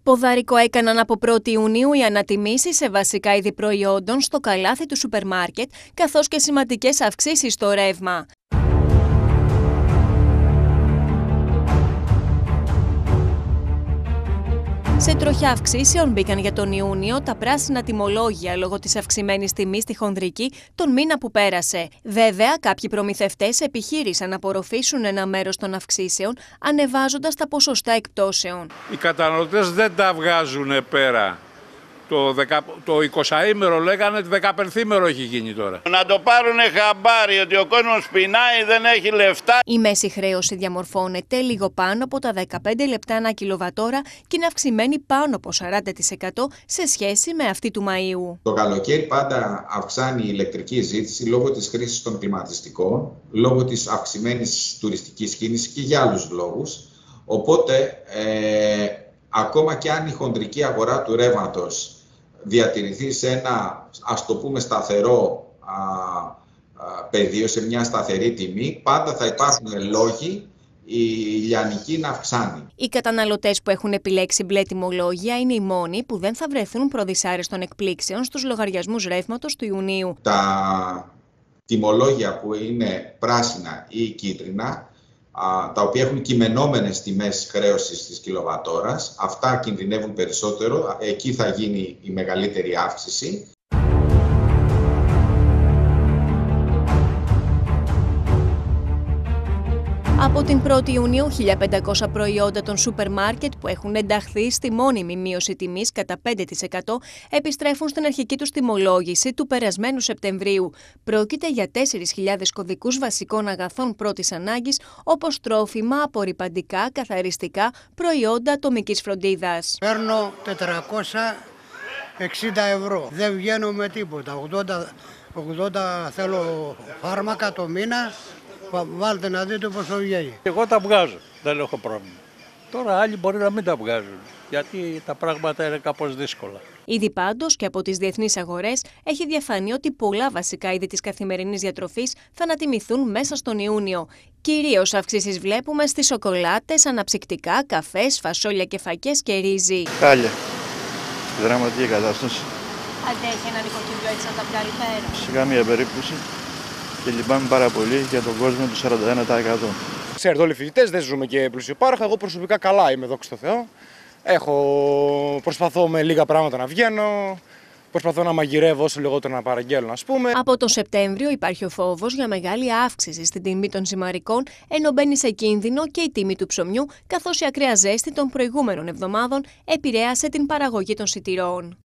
Ποδαρικό έκαναν από 1η Ιουνίου οι ανατιμήσεις σε βασικά είδη προϊόντων στο καλάθι του σούπερ μάρκετ, καθώς και σημαντικές αυξήσεις στο ρεύμα. Σε τροχιά αυξήσεων μπήκαν για τον Ιούνιο τα πράσινα τιμολόγια λόγω της αυξημένης τιμής στη χονδρική τον μήνα που πέρασε. Βέβαια, κάποιοι προμηθευτές επιχείρησαν να απορροφήσουν ένα μέρος των αυξήσεων, ανεβάζοντας τα ποσοστά εκπτώσεων. Οι καταναλωτές δεν τα βγάζουν πέρα. Το 20ήμερο λέγανε, το 15ήμερο έχει γίνει τώρα. Να το πάρουνε χαμπάρι ότι ο κόσμος πεινάει, δεν έχει λεφτά. Η μέση χρέωση διαμορφώνεται λίγο πάνω από τα 15 λεπτά ανά κιλοβατόρα και είναι αυξημένη πάνω από 40% σε σχέση με αυτή του Μαΐου. Το καλοκαίρι πάντα αυξάνει η ηλεκτρική ζήτηση λόγω της χρήσης των κλιματιστικών, λόγω της αυξημένης τουριστικής κίνησης και για άλλους λόγους. Οπότε, ακόμα και αν η χονδρική αγορά του ρεύματος διατηρηθεί σε ένα, ας το πούμε, σταθερό πεδίο, σε μια σταθερή τιμή, πάντα θα υπάρχουν λόγοι η λιανική να αυξάνει. Οι καταναλωτές που έχουν επιλέξει μπλε τιμολόγια είναι οι μόνοι που δεν θα βρεθούν προδυσάρεστων εκπλήξεων στους λογαριασμούς ρεύματος του Ιουνίου. Τα τιμολόγια που είναι πράσινα ή κίτρινα, τα οποία έχουν κειμενόμενες τιμές χρέωσης της κιλοβατόρας, αυτά κινδυνεύουν περισσότερο, εκεί θα γίνει η μεγαλύτερη αύξηση. Από την 1η Ιουνίου, 1.500 προϊόντα των σούπερ μάρκετ που έχουν ενταχθεί στη μόνιμη μείωση τιμής κατά 5% επιστρέφουν στην αρχική τους τιμολόγηση του περασμένου Σεπτεμβρίου. Πρόκειται για 4.000 κωδικούς βασικών αγαθών πρώτης ανάγκης, όπως τρόφιμα, απορρυπαντικά, καθαριστικά, προϊόντα ατομικής φροντίδας. Παίρνω 460 ευρώ. Δεν βγαίνω με τίποτα. 80 θέλω φάρμακα το μήνα. Βάλτε να δείτε πόσο βγαίνει. Εγώ τα βγάζω, δεν έχω πρόβλημα. Τώρα άλλοι μπορεί να μην τα βγάζουν, γιατί τα πράγματα είναι κάπως δύσκολα. Ήδη πάντως και από τις διεθνείς αγορές έχει διαφανεί ότι πολλά βασικά είδη της καθημερινής διατροφής θα ανατιμηθούν μέσα στον Ιούνιο. Κυρίως αυξήσεις βλέπουμε στις σοκολάτες, αναψυκτικά, καφές, φασόλια και φακές και ρύζι. Χάλια. Δραματική κατάσταση. Αντέχει ένα νοικοκυριό έτσι να τα βγάλει πέρα? Σε καμία περίπτωση. Και λυπάμαι πάρα πολύ για τον κόσμο του 41%. Ξέρετε, όλοι οι φοιτητές δεν ζούμε και πλουσιοπάροχα. Εγώ προσωπικά καλά είμαι, δόξα τω Θεώ. Προσπαθώ με λίγα πράγματα να βγαίνω. Προσπαθώ να μαγειρεύω όσο λιγότερο να παραγγέλνω, ας πούμε. Από τον Σεπτέμβριο υπάρχει ο φόβος για μεγάλη αύξηση στην τιμή των ζυμαρικών, ενώ μπαίνει σε κίνδυνο και η τιμή του ψωμιού, καθώς η ακραία ζέστη των προηγούμενων εβδομάδων επηρέασε την παραγωγή των σιτηρών.